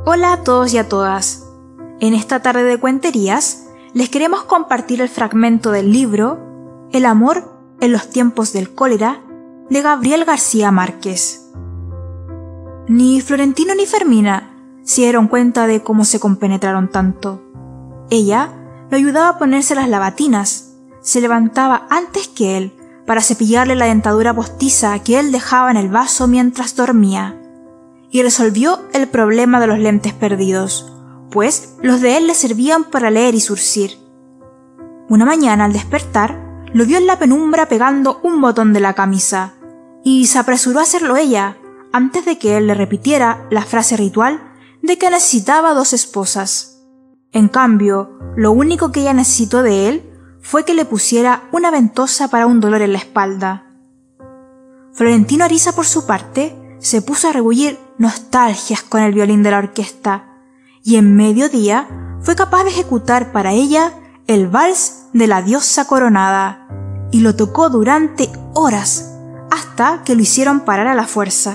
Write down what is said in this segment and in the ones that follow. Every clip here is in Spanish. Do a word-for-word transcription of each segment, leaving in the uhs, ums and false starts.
Hola a todos y a todas. En esta tarde de cuenterías les queremos compartir el fragmento del libro El amor en los tiempos del cólera de Gabriel García Márquez. Ni Florentino ni Fermina se dieron cuenta de cómo se compenetraron tanto. Ella lo ayudaba a ponerse las lavatinas, se levantaba antes que él para cepillarle la dentadura postiza que él dejaba en el vaso mientras dormía, y resolvió el problema de los lentes perdidos, pues los de él le servían para leer y surcir. Una mañana al despertar, lo vio en la penumbra pegando un botón de la camisa, y se apresuró a hacerlo ella, antes de que él le repitiera la frase ritual de que necesitaba dos esposas. En cambio, lo único que ella necesitó de él fue que le pusiera una ventosa para un dolor en la espalda. Florentino Ariza, por su parte, se puso a rebullir nostalgias con el violín de la orquesta, y en mediodía fue capaz de ejecutar para ella el vals de la diosa coronada, y lo tocó durante horas, hasta que lo hicieron parar a la fuerza.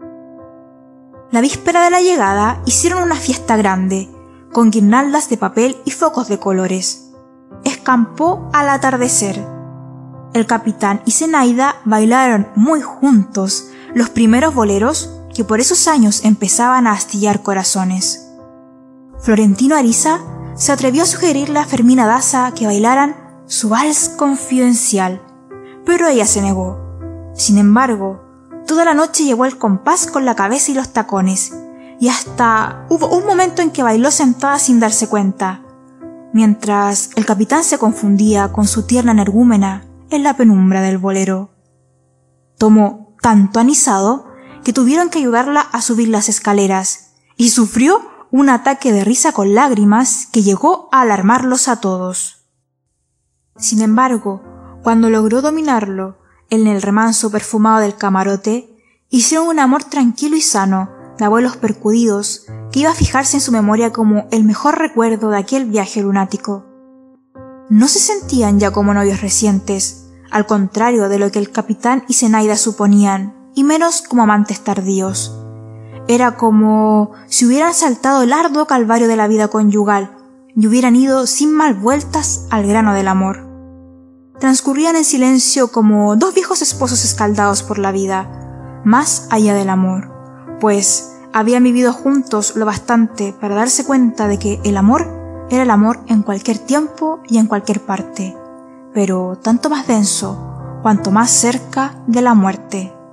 La víspera de la llegada hicieron una fiesta grande, con guirnaldas de papel y focos de colores. Escampó al atardecer. El capitán y Zenaida bailaron muy juntos los primeros boleros que por esos años empezaban a astillar corazones. Florentino Ariza se atrevió a sugerirle a Fermina Daza que bailaran su vals confidencial, pero ella se negó. Sin embargo, toda la noche llevó el compás con la cabeza y los tacones, y hasta hubo un momento en que bailó sentada sin darse cuenta, mientras el capitán se confundía con su tierna energúmena en la penumbra del bolero. Tomó tanto anisado que tuvieron que ayudarla a subir las escaleras, y sufrió un ataque de risa con lágrimas que llegó a alarmarlos a todos. Sin embargo, cuando logró dominarlo en el remanso perfumado del camarote, hicieron un amor tranquilo y sano de abuelos percudidos que iba a fijarse en su memoria como el mejor recuerdo de aquel viaje lunático. No se sentían ya como novios recientes, al contrario de lo que el capitán y Zenaida suponían, y menos como amantes tardíos. Era como si hubieran saltado el arduo calvario de la vida conyugal y hubieran ido sin mal vueltas al grano del amor. Transcurrían en silencio como dos viejos esposos escaldados por la vida, más allá del amor, pues habían vivido juntos lo bastante para darse cuenta de que el amor era el amor en cualquier tiempo y en cualquier parte, pero tanto más denso cuanto más cerca de la muerte.